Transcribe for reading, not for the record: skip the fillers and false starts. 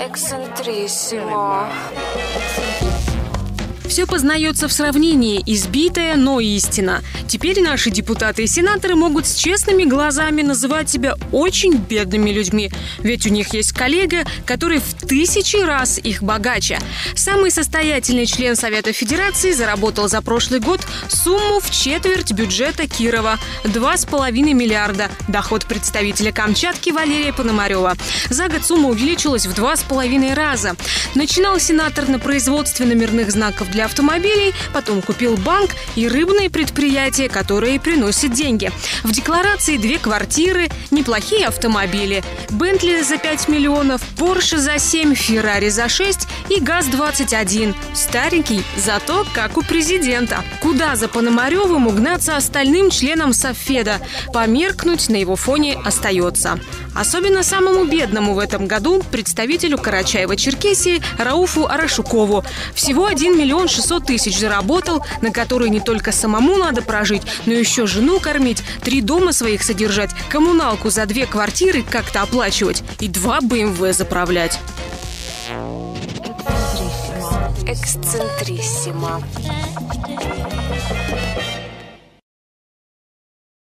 Эксцентриссимо. Все познается в сравнении, избитая, но истина. Теперь наши депутаты и сенаторы могут с честными глазами называть себя очень бедными людьми. Ведь у них есть коллега, который в 1000 раз их богаче. Самый состоятельный член Совета Федерации заработал за прошлый год сумму в четверть бюджета Кирова – 2,5 миллиарда. Доход представителя Камчатки Валерия Пономарева. За год сумма увеличилась в 2,5 раза. Начинал сенатор на производстве номерных знаков для автомобилей, потом купил банк и рыбные предприятия, которые приносят деньги. В декларации 2 квартиры, неплохие автомобили. Бентли за 5 миллионов, Порше за 7, Феррари за 6 и ГАЗ-21. Старенький, зато как у президента. Куда за Пономаревым угнаться остальным членам Совфеда? Померкнуть на его фоне остается. Особенно самому бедному в этом году, представителю Карачаева-Черкесии Рауфу Арашукову. Всего 1 миллион 600 тысяч заработал, на которые не только самому надо прожить, но еще жену кормить, 3 дома своих содержать, коммуналку за 2 квартиры как-то оплачивать и 2 БМВ заправлять. Эксцентриссимо.